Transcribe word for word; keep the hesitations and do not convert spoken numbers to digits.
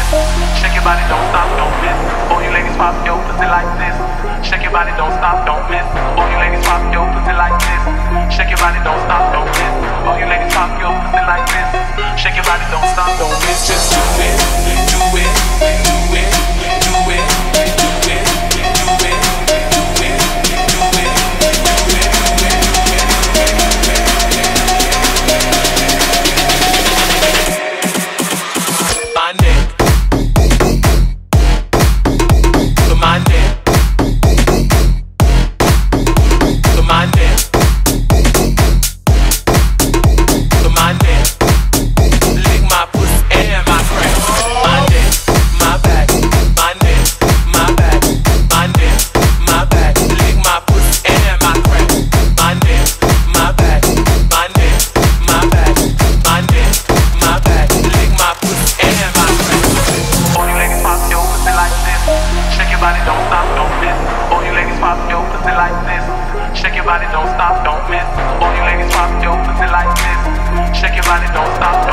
Shake your body, don't stop, don't miss. All you ladies pop your pussy like this. Shake your body, don't stop, don't miss. All you ladies pop your pussy like this. Shake your body, don't stop, don't miss. All you ladies pop your pussy like this. Shake your body, don't stop, don't miss. Just do it, do it, do it, do it, do it, do it, do it, do it, do it, do it. My neck, to my neck, to my neck, to my neck. Lick my pussy and my crack. My neck, my back, my neck, my back, my neck, my back. Lick my pussy and my crack. My neck, my back, my neck, my back, my neck, my back. Lick my pussy and my crack. All you ladies pop your pussy like this. Shake your body, don't stop, don't miss. All you ladies pop your pussy like this. Shake your body, don't stop, don't miss. All you ladies pop your pussy like this. Shake your body, don't stop.